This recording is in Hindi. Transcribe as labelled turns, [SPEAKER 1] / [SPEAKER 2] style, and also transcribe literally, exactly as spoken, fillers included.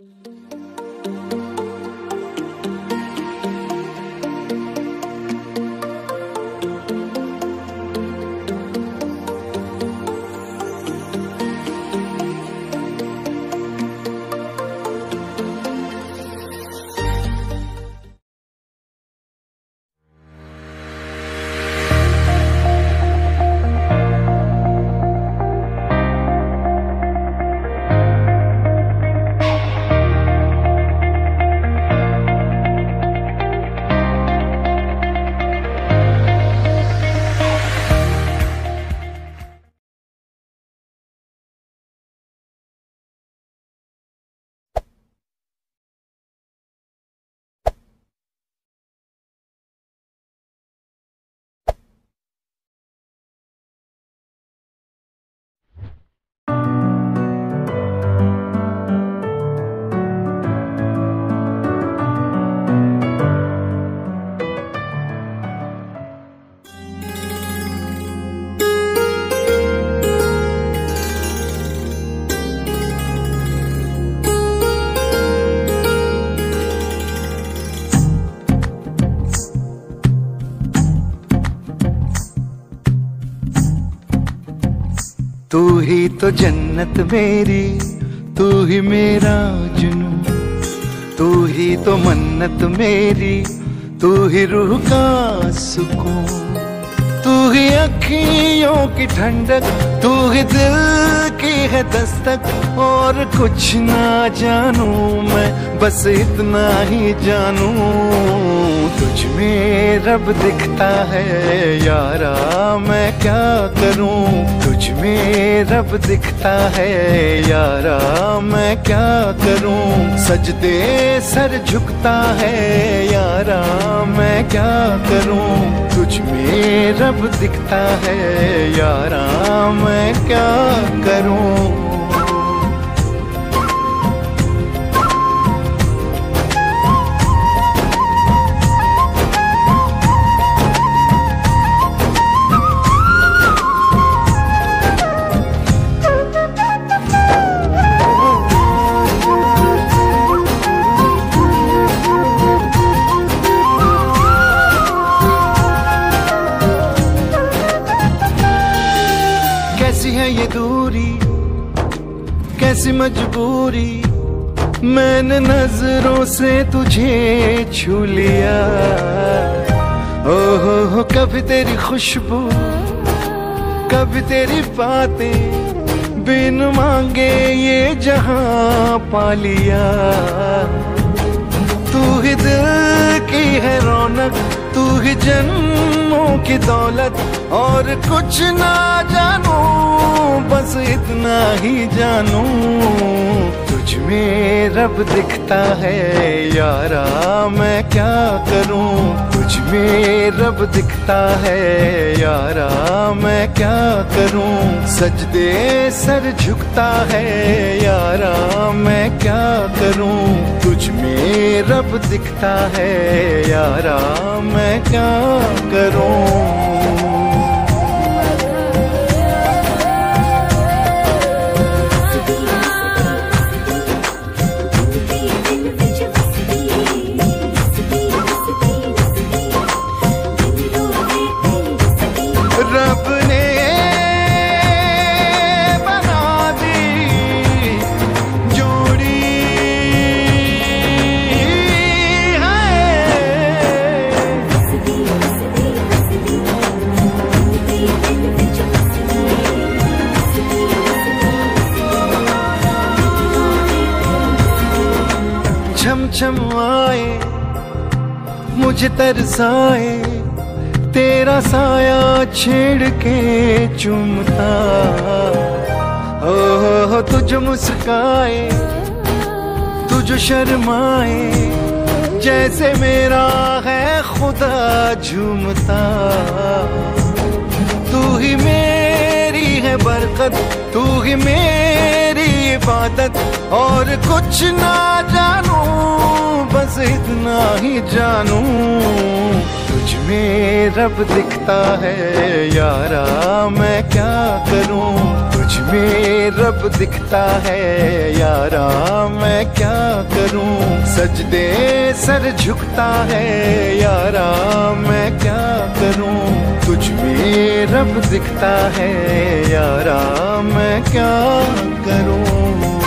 [SPEAKER 1] तू ही तो जन्नत मेरी, तू ही मेरा जुनून, तू ही तो मन्नत मेरी, तू ही रूह का सुकून, तू ही अखियों की ठंडक, तू ही दिल की है दस्तक। और कुछ ना जानू मैं, बस इतना ही जानू, तुझ में रब दिखता है यारा, मैं क्या करूं। तुझ में रब दिखता है यारा, मैं क्या करूं। सजदे सर झुकता है यारा, मैं क्या करूं। तुझ में रब दिखता है यारा, मैं क्या करूं। कैसी है ये दूरी, कैसी मजबूरी, मैंने नजरों से तुझे छू लिया। ओ हो हो कभी तेरी खुशबू, कभी तेरी बातें, बिन मांगे ये जहां पा लिया। तू ही दिल की है रौनक, तू ही जन्मों की दौलत, और कुछ ना जानू, बस इतना ही जानू। तुझ में रब दिखता है यारा, मैं क्या करूं। तुझ में रब दिखता है यारा, मैं क्या करूं। सजदे सर झुकता है यारा, मैं क्या करूं। तुझ में रब दिखता है यारा, मैं क्या करूं। रब ने बना दी जोड़ी है, छम छम आए मुझे तरसाए, तेरा साया छेड़ के चूमता। ओ हो हो तुझ मुस्काए, तुझ शर्माए, जैसे मेरा है खुदा झूमता। तू ही मेरी है बरकत, तू ही मेरी इबादत, और कुछ ना जानू, बस इतना ही जानू। तुझ में में रब दिखता है यारा, मैं क्या करूं। तुझ में रब दिखता है यारा, मैं क्या करूं। सजदे सर झुकता है यारा, मैं क्या करूं। तुझ में रब दिखता है यारा, मैं क्या करूं।